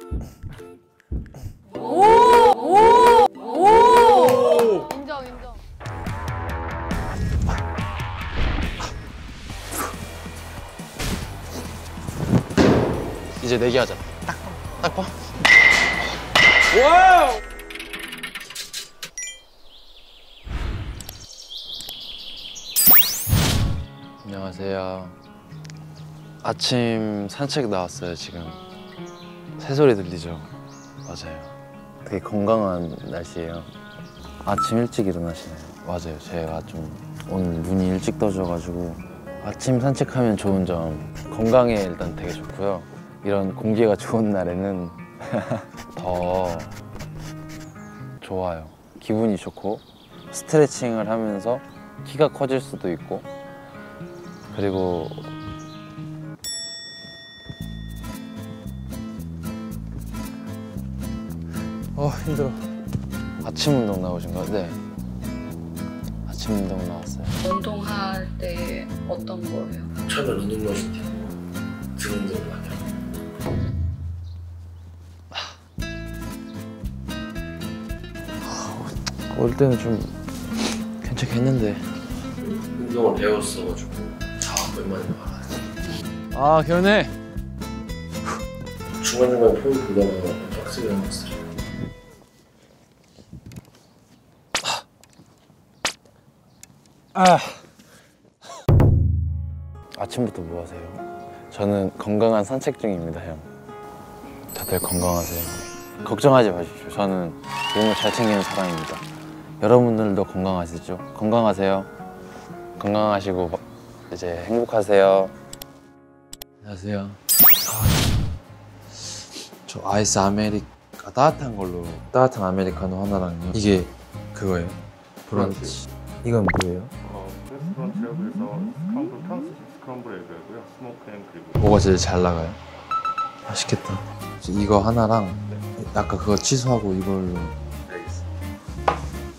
인정, 인정. 이제 내기하자. 딱 봐. 와우! 안녕하세요. 아침 산책 나왔어요, 지금. 새소리 들리죠? 맞아요. 되게 건강한 날씨예요. 아침 일찍 일어나시네요. 맞아요. 제가 좀 오늘 눈이 일찍 떠져가지고 아침 산책하면 좋은 점, 건강에 일단 되게 좋고요. 이런 공기가 좋은 날에는 더 좋아요. 기분이 좋고 스트레칭을 하면서 키가 커질 수도 있고, 그리고 힘들어. 아침 운동 나오신 거요? 네. 아침 운동 나왔어요. 운동할 때 어떤 거예요? 처음에 러닝머신 뛰고 등 운동을 많이 하고. 올 때는 좀 괜찮겠는데. 운동을 배웠어가지고 오랜만에 나와가지고. 아, 개운해. 중간중간 폼 보다가 빡세게 한 것을. 아침부터 뭐 하세요? 저는 건강한 산책 중입니다, 형. 다들 건강하세요. 걱정하지 마십시오. 저는 몸을 잘 챙기는 사람입니다. 여러분들도 건강하시죠? 건강하세요. 건강하시고 이제 행복하세요. 안녕하세요. 저 아이스 따뜻한 걸로, 따뜻한 아메리카노 하나랑요. 이게 그거예요? 브런치. 이건 뭐예요? 프레스브런치라고 해서 스크럼블, 프랑스식 스크럼블 에그고요. 스모크 햄 그리고 뭐가 제일 잘 나가요? 맛있겠다. 이거 하나랑 아까 그거 취소하고 이걸로. 알겠습니다.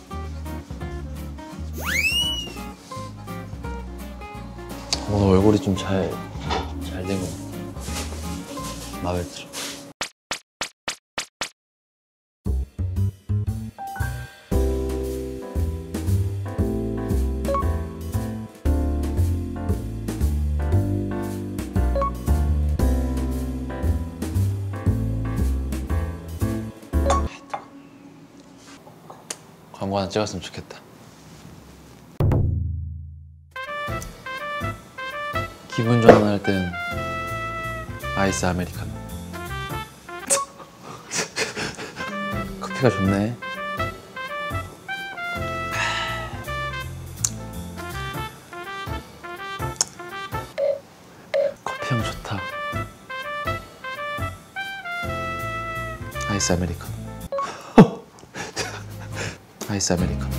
오늘 얼굴이 좀 잘 된 거 마음에 들어. 광고 하나 찍었으면 좋겠다. 기분 전환할 땐 아이스 아메리카노. 커피가 좋네. 커피향 좋다. 아이스 아메리카노. 아이스 아메리카노.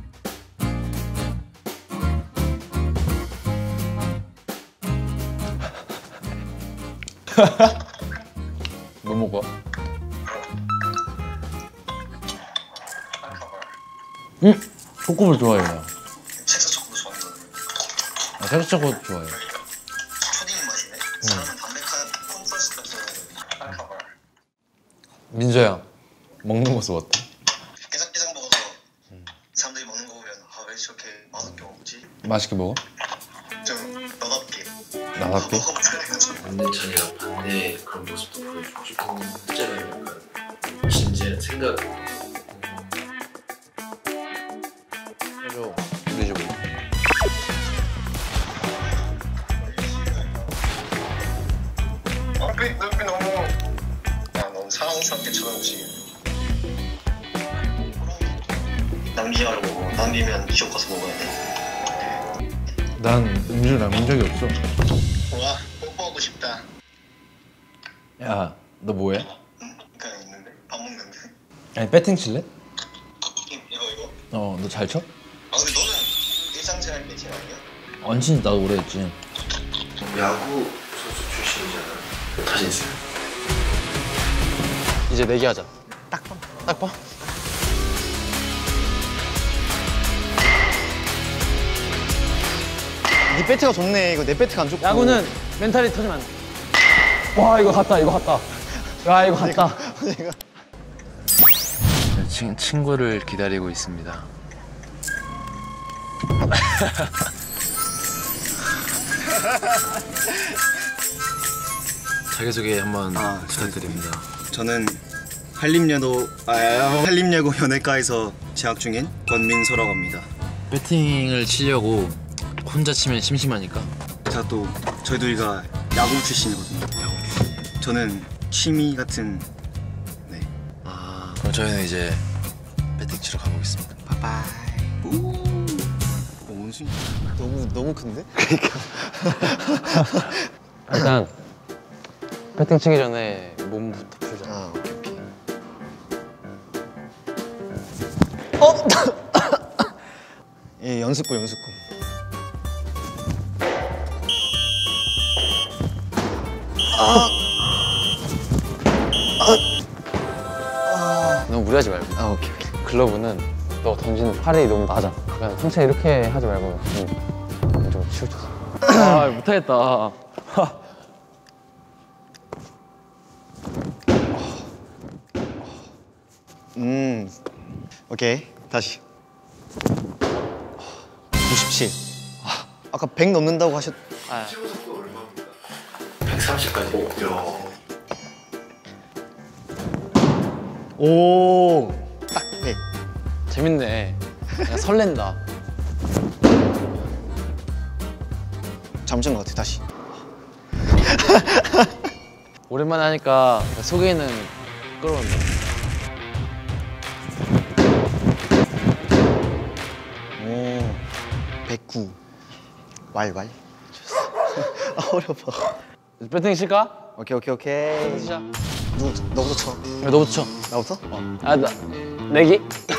뭐 먹어? 초코볼 좋아해요. 색소 초코 좋아하는 아, 색소 초코 좋아해요. 초딩 맛이네. 사람은 담백한 콘서스 같은 알카발. 민서야, 먹는 모습 어때? 깨작깨작 먹어서 사람들이 먹는 거 보면 왜 저렇게 맛없게 먹지? 맛있게 먹어? 좀 너답게. 나답게? 반대편이랑 반대의 그런 모습도 보여주고 싶고, 실제로 약간 진지한 생각. 해줘. 우리 좀. 눈빛 너무 사랑스럽게 쳐다보시게. 남기지 말고, 남기면 기억 가서 먹어야 돼. 난 음주를 남긴 적이 없어. 와, 뽀뽀하고 싶다. 야, 너 뭐해? 그냥 있는데? 밥 먹는데? 아니, 배팅 칠래? 이거? 너 잘 쳐? 아, 근데 너는 일상생활 매칭 아니야? 언신 나도 오래 했지. 야구 선수 출신이잖아. 자신 있어요? 이제 내기하자. 딱 봐. 딱 봐. 네 배트가 좋네. 이거 내 배트가 안 좋고. 야구는 멘탈이 터지면 안 돼. 와, 이거 갔다. 야, 이거 갔다. 내가. 친구를 기다리고 있습니다. 자기소개 한번 부탁드립니다. 저는 한림예고 연예과에서 재학 중인 권민소라고 합니다. 배팅을 치려고 혼자 치면 심심하니까. 제가 또 저희 둘이가 야구 출신이거든요. 저는 취미 같은. 네. 그럼 저희는 이제 배팅 치러 가보겠습니다. 바이바이. 원숭이 너무 큰데? 일단 배팅 치기 전에 몸부터 풀자. 오케이. 예, 연습구. 너무 무리하지 말고. 오케이. 글러브는 너 던지는 팔이 너무 낮아. 그냥 상체 이렇게 하지 말고 좀 치우쳐서. 못하겠다. 오케이. 다시. 97. 아까 100 넘는다고 하셨. 최고 속도 얼마입니까? 130까지. 오. 딱 100. 재밌네. 그냥 설렌다. 잠시만 것 같아. 다시. 오랜만에 하니까 속에는 끌어온다. 오. 109. 왈. 어려워. 배팅 칠까? 오케이. 시작. 너부터 쳐. 너부터 쳐. 나부터? 내기?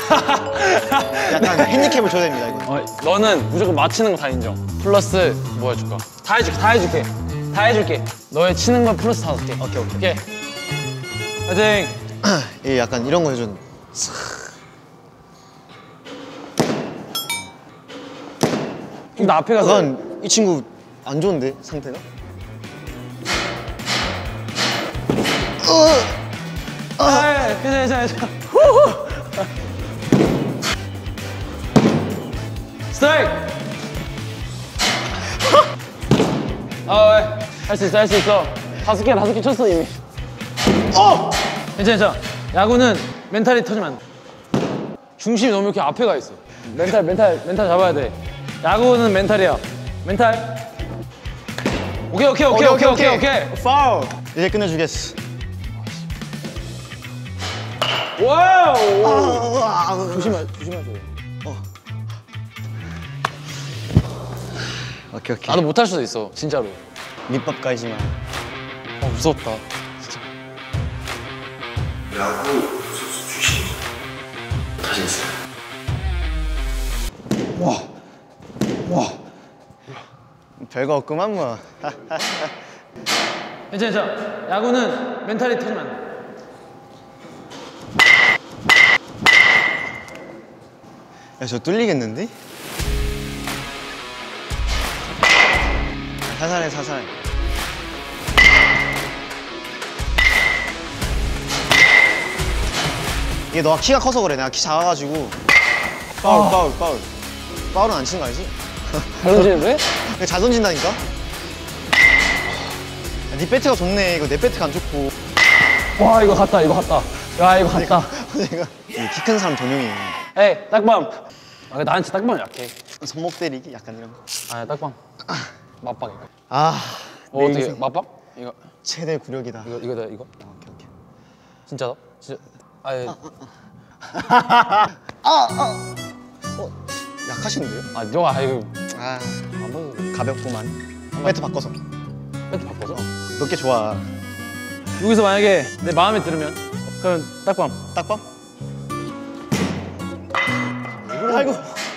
약간 핸디캡을 줘야 됩니다 이거. 너는 무조건 맞히는 거 다 인정. 플러스 뭐 해줄까? 다 해줄게. 너의 치는 거 플러스 5개. 오케이. 화이팅! 예, 약간 이런 거 해준. 나 앞에 가서. 약간 이 친구 안 좋은데 상태가? 괜찮아. 스트라이크! 할 수 있어. 5개 쳤어 이미. 괜찮아. 야구는 멘탈이 터지면 안 돼. 중심이 너무 이렇게 앞에 가 있어. 멘탈 잡아야 돼. 야구는 멘탈이야. 멘탈. 오케이. 파울. 이제 끝내주겠어. 와우. 조심하세요. 오케이. 나도 못할 수도 있어, 진짜로. 밑밥 깔지 마. 무섭다, 진짜. 야구 선수 출신이죠. 자신 있어요. 와. 별거 없구만 뭐. 괜찮아. 야구는 멘탈이 터지면 안 돼. 야, 저 뚫리겠는데? 살살해. 이게 너가 키가 커서 그래. 내가 키 작아가지고. 파울. 파울은 안 치는 거 알지? 잘 던지는데? 잘 던진다니까? 야, 네 배트가 좋네. 이거 내 배트가 안 좋고. 와, 이거 갔다. 야, 이거 갔다. 내가 키 큰 사람 전용이네. 에이, 딱밤. 나한테 딱밤 약해. 손목 때리기? 약간 이런 거. 딱밤. 맞박 이거. 내 어떻게 인생 맞박? 이거 최대 구력이다. 이거다. 오케이. 진짜다? 진짜. 약하신데요? 너가 이거 한번 가볍구만. 배트 바꿔서. 배트 바꿔서? 너게 좋아. 여기서 만약에 내 마음에 들으면 그럼 딱밤. 딱밤? 아이고.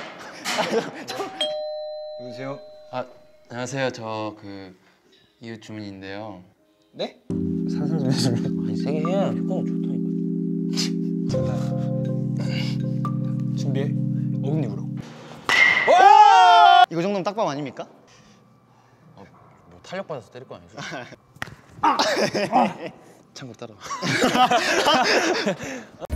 누구세요? 안녕하세요. 저 이웃 주민인데요. 네? 살살 좀 해주면. 아니 세게 해야 효과가 좋다니까. 준비해. 어금니로. 이거 정도면 딱밤 아닙니까? 뭐 탄력 받아서 때릴 거 아니지? 참고로 따라.